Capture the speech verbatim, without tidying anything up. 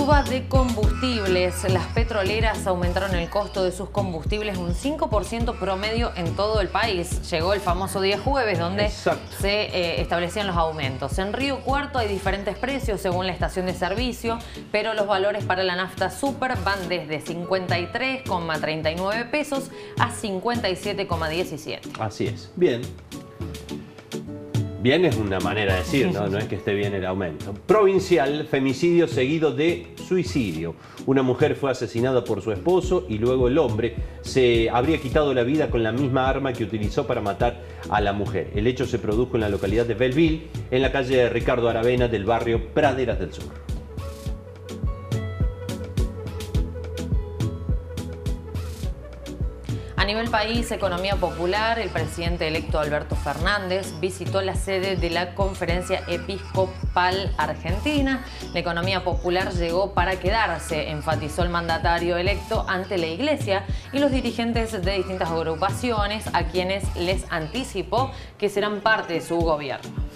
Suba de combustibles. Las petroleras aumentaron el costo de sus combustibles un cinco por ciento promedio en todo el país. Llegó el famoso día jueves donde Exacto. se eh, establecían los aumentos. En Río Cuarto hay diferentes precios según la estación de servicio, pero los valores para la nafta super van desde cincuenta y tres coma treinta y nueve pesos a cincuenta y siete coma diecisiete. Así es. Bien. Bien es una manera de decir, ¿no? No es que esté bien el aumento. Provincial, femicidio seguido de suicidio. Una mujer fue asesinada por su esposo y luego el hombre se habría quitado la vida con la misma arma que utilizó para matar a la mujer. El hecho se produjo en la localidad de Belleville, en la calle Ricardo Aravena del barrio Praderas del Sur. A nivel país, economía popular, el presidente electo Alberto Fernández visitó la sede de la Conferencia Episcopal Argentina. La economía popular llegó para quedarse, enfatizó el mandatario electo ante la Iglesia y los dirigentes de distintas agrupaciones, a quienes les anticipó que serán parte de su gobierno.